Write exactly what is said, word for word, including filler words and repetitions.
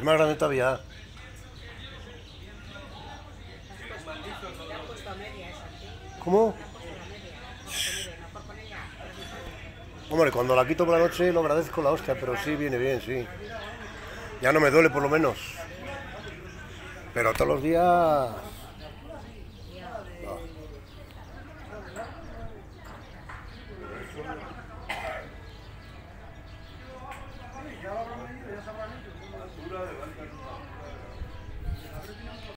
más grande todavía. ¿Cómo? Hombre, cuando la quito por la noche lo agradezco la hostia, pero sí, viene bien, sí. Ya no me duele por lo menos. Pero todos los días...